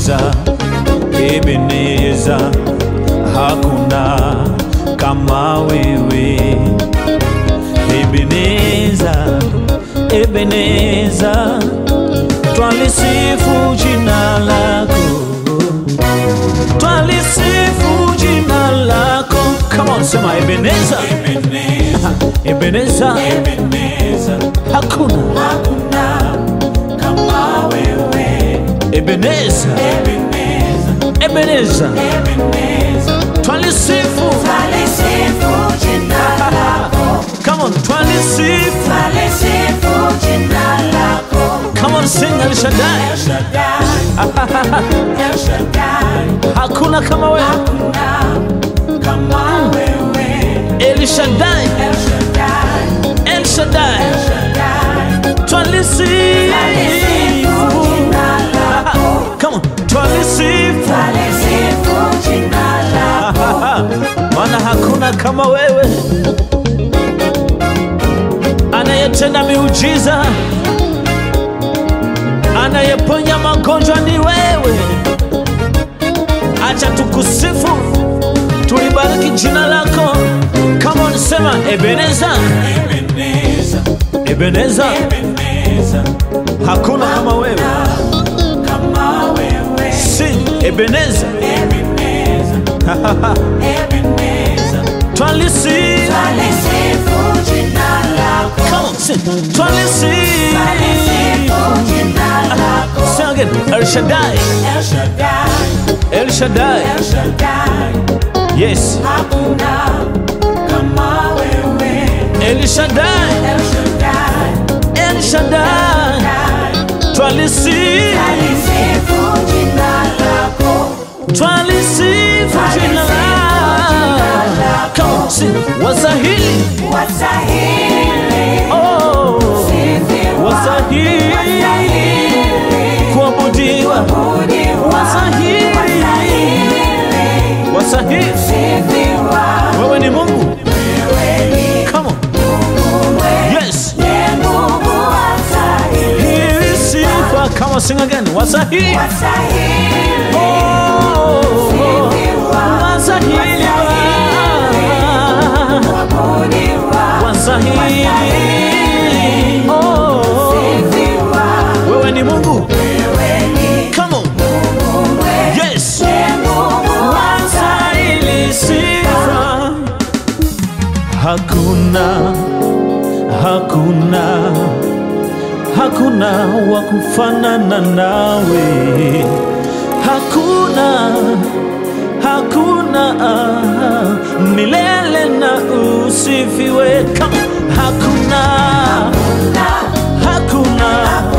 Ebeneza, Ebeneza, hakuna kama wewe. Ebeneza, Ebeneza, twalisifu jina lako, twalisifu jina lako. Come on, sema Ebeneza, Ebeneza, Ebeneza, Ebeneza, hakuna kama wewe. Ebeneza, Ebeneza, Ebeneza, twalisifu jina lako. Come on, twalisifu jina lako. Come on, sing El Shaddai, El Shaddai, El Shaddai, hakuna kama wewe, hakuna kama wewe. El Shaddai, El Shaddai, El Shaddai, El Shaddai, twalisifu jina lako. Come on, twalisifu jina lako. Maana hakuna kama wewe, anayetenda miujiza, anayeponya magonjwa ni wewe. Acha tukusifu, tulibariki jina lako. Come on, sema Ebeneza, Ebeneza, Ebeneza, Ebeneza, hakuna kama wewe, kama wewe. Sing Ebeneza, Ebeneza, Ebeneza, twalisifu jina lako. Come on, sing twalisifu jina lako. Sing again, El Shaddai, El Shaddai, El Shaddai, El Shaddai, yes, hakuna kama wewe. El Shaddai, El Shaddai, El Shaddai, twalisifu jina lako, twalisifu jina lako. Come on, sing wasahili, wasahili, oh, wasahili kuabudiwa, wasahili, wasahili, wewe ni Mungu. Come on, yes, hili sifa. Come on, sing again, wasahili, oh, wasahili, wasahili, oh, wewe ni Mungu. Come on, yes, wasahili sifa. Hakuna, hakuna, hakuna wa kufanana nawe. Hakuna, hakuna, milele na usifiwe. Hakuna, hakuna,